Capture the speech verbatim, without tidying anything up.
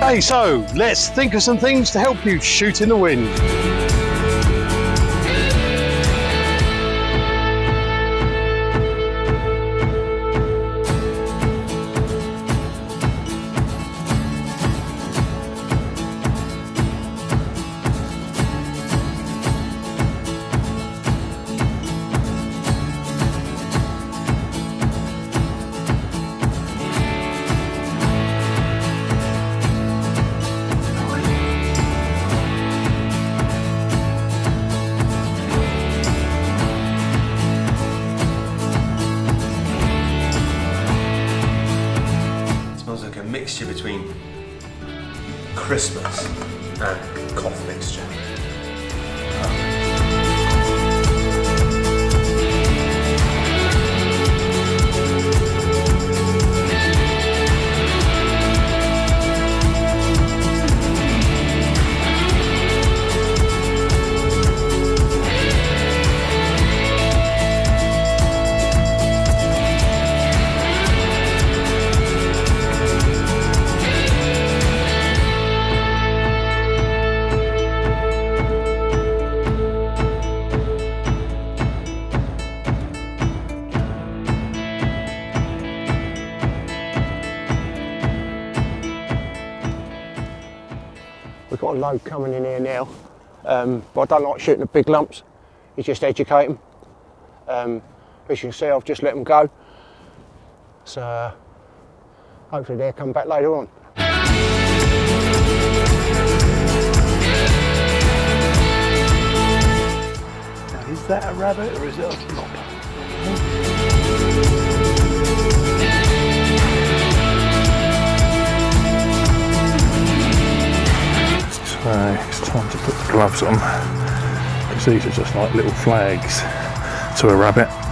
Hey, so let's think of some things to help you shoot in the wind. A mixture between Christmas and cough mixture. We've got a load coming in here now, um, but I don't like shooting the big lumps. You just educate them. Um, as you can see, I've just let them go. So uh, hopefully they'll come back later on. Now, is that a rabbit or is it a flop? So it's time to put the gloves on, because these are just like little flags to a rabbit.